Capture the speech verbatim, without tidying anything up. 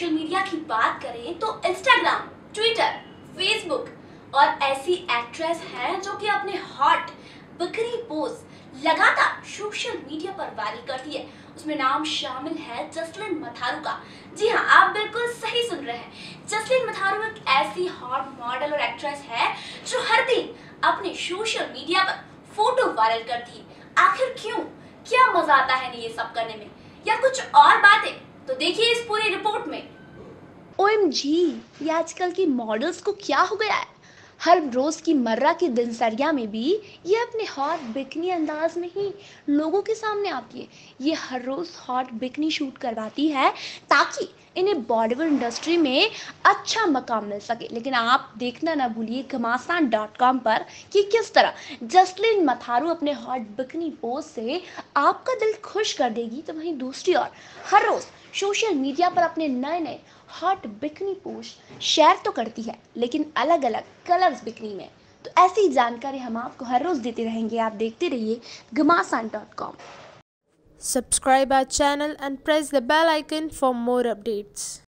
Social media की बात करें तो इंस्टाग्राम, ट्विटर, फेसबुक और ऐसी एक्ट्रेस हैं जो कि अपने हॉट बकरी पोज लगातार सोशल मीडिया पर वायरल करती है। उसमें नाम शामिल है जसलीन मथारू का। जी हाँ, आप बिल्कुल सही सुन रहे हैं। जसलीन मथारू एक ऐसी हॉट मॉडल और एक्ट्रेस है जो हर दिन अपने सोशल मीडिया पर फोटो वायरल करती है। आखिर क्यों? क्या मजा आता है ये सब करने में, या कुछ और बातें? तो देखिए इस पूरी रिपोर्ट में। ओ एम जी, ये आजकल की मॉडल्स को क्या हो गया है? हर रोज की मर्रा की दिनचर्या में भी ये अपने हॉट बिकनी अंदाज में ही लोगों के सामने आती है। ये हर रोज हॉट बिकनी शूट करवाती है ताकि इन्हें बॉलीवुड इंडस्ट्री में अच्छा मकाम मिल सके। लेकिन आप देखना ना भूलिए घमासान डॉट कॉम पर कि किस तरह जसलीन मथारू अपने हॉट बिकनी पोज से आपका दिल खुश कर देगी, तो वहीं दूसरी ओर हर रोज सोशल मीडिया पर अपने नए नए हॉट बिकनी पोस्ट शेयर तो करती है, लेकिन अलग अलग कलर्स बिकनी में। तो ऐसी जानकारी हम आपको हर रोज देते रहेंगे। आप देखते रहिए Ghamasan dot com. Subscribe our channel and press the bell icon for more updates.